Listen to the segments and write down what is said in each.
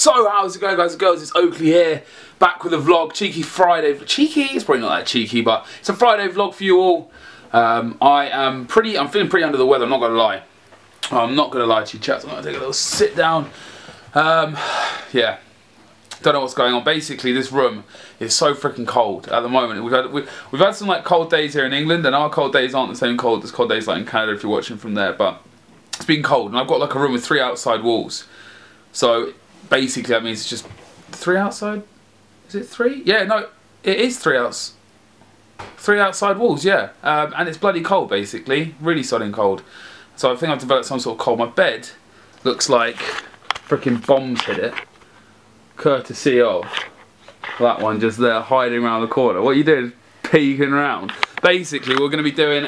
So how's it going, guys and girls? It's Oakley here, back with a vlog. Cheeky Friday. Cheeky? It's probably not that cheeky, but it's a Friday vlog for you all. I'm feeling pretty under the weather, I'm not gonna lie. I'm not gonna lie to you, chaps. I'm gonna take a little sit down. Yeah. Don't know what's going on. Basically, this room is so freaking cold at the moment. We've had some like cold days here in England, and our cold days aren't the same cold as cold days like in Canada if you're watching from there. But it's been cold, and I've got like a room with 3 outside walls. So basically, that means it's just 3 outside. Is it 3? Yeah, no, it is 3 outs. 3 outside walls, yeah. And it's bloody cold, basically. Really sodding cold. So I think I've developed some sort of cold. My bed looks like freaking bombs hit it. Courtesy of that one just there hiding around the corner. What are you doing? Peeking around. Basically, we're going to be doing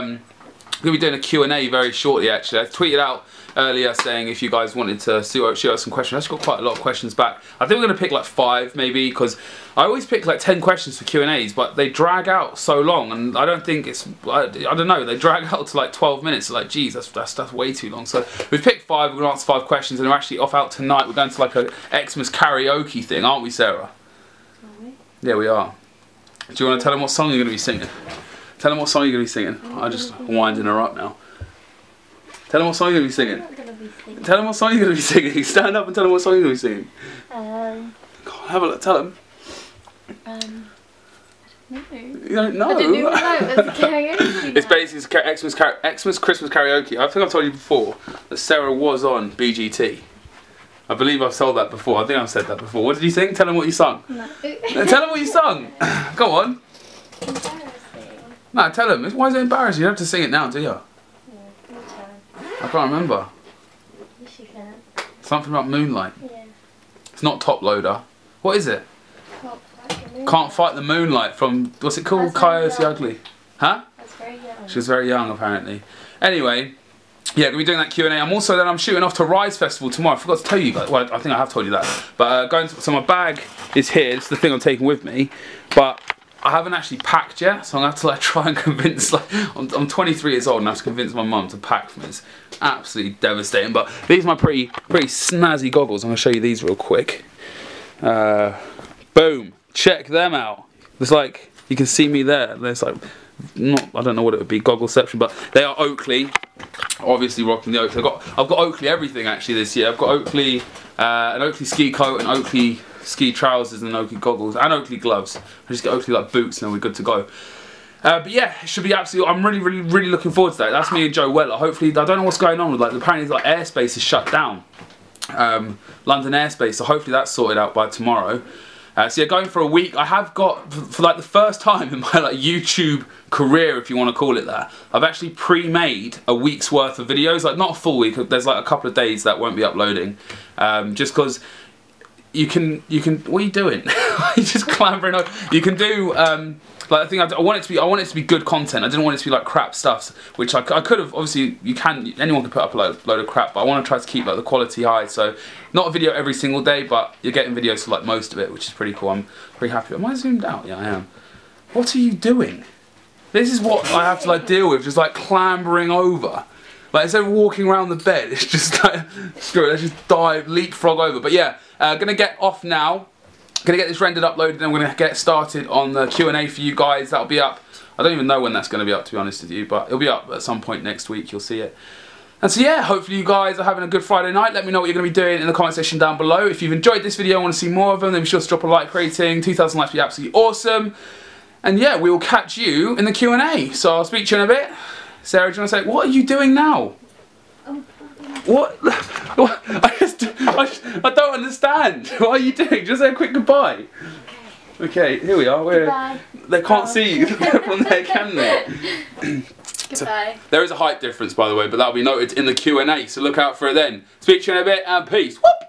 a Q&A very shortly. Actually, I tweeted out earlier saying if you guys wanted to shoot us some questions. I actually got quite a lot of questions back. I think we're going to pick like 5 maybe, because I always pick like 10 questions for Q&As, but they drag out so long, and I don't think it's, I don't know, they drag out to like 12 minutes. Like, geez, that's way too long. So we've picked 5, we're going to answer 5 questions, and we're actually off out tonight. We're going to like a Xmas karaoke thing, aren't we, Sarah? Are we? Yeah, we are. Do you want to tell them what song you're going to be singing? Tell them what song you're going to be singing. I'm just winding her up now. Tell them what song you're going to be singing. I'm not going to be singing. Tell them what song you're going to be singing. Stand up and tell them what song you're going to be singing. Come on, have a look. Tell them. I don't know. You don't know? I didn't even know it was a karaoke. It's basically Xmas Christmas karaoke. I think I've told you before that Sarah was on BGT. I believe I've told that before. I think I've said that before. What did you sing? Tell them what you sung. No. Tell them what you sung. Go on. Embarrassing. No, tell them. Why is it embarrassing? You don't have to sing it now, do you? Yeah, you can. I can't remember. Yes, you can. Something about Moonlight. Yeah. It's not Top Loader. What is it? Can't Fight the Moonlight from, what's it called? Coyote Ugly. Huh? That's very young. She was very young, apparently. Anyway, yeah, gonna be doing that Q&A. I'm shooting off to Rise Festival tomorrow. I forgot to tell you guys. Well, I think I have told you that. But so my bag is here. It's the thing I'm taking with me. But I haven't actually packed yet, so I'm gonna have to like try and convince. Like, I'm 23 years old and I have to convince my mum to pack for me. It's absolutely devastating. But these are my pretty snazzy goggles. I'm gonna show you these real quick. Boom. Check them out. There's like, you can see me there. There's like, I don't know what it would be, goggleception, but they are Oakley. Obviously rocking the Oakley. I've got Oakley everything actually this year. I've got Oakley, an Oakley ski coat, an Oakley ski trousers, and Oakley goggles, and Oakley gloves. I just get Oakley like boots, and then we're good to go. But yeah, it should be absolutely. I'm really looking forward to that. That's me and Joe Weller. Hopefully, I don't know what's going on with like apparently like airspace is shut down. London airspace, so hopefully that's sorted out by tomorrow. So yeah, going for a week. I have got, for like the first time in my like YouTube career, if you want to call it that, I've actually pre-made a week's worth of videos. Like not a full week. There's like a couple of days that won't be uploading, just because you can. What are you doing? You're just clambering over. You can do. Like I think I want it to be good content. I didn't want it to be like crap stuff, which I could have. Obviously, anyone can put up a load of crap, but I want to try to keep like the quality high. So not a video every single day, but you're getting videos for like most of it, which is pretty cool. I'm pretty happy. Am I zoomed out? Yeah, I am. What are you doing? This is what I have to like deal with, just like clambering over. Like instead of walking around the bed, it's just like screw it. Let's just dive, leapfrog over. But yeah, gonna get off now. Gonna get this rendered, uploaded, and I'm gonna get started on the Q&A for you guys. That'll be up. I don't even know when that's gonna be up, to be honest with you, but it'll be up at some point next week. You'll see it. And so yeah, hopefully you guys are having a good Friday night. Let me know what you're gonna be doing in the comment section down below. If you've enjoyed this video and want to see more of them, then be sure to drop a like rating. 2,000 likes would be absolutely awesome. And yeah, we will catch you in the Q&A. So I'll speak to you in a bit. Sarah, do you want to say, what are you doing now? What? I don't understand. What are you doing? Just say a quick goodbye. Okay, here we are. Goodbye. They can't see you from there, can they? Goodbye. So, there is a height difference, by the way, but that'll be noted in the Q&A, so look out for it then. Speak to you in a bit, and peace. Whoop!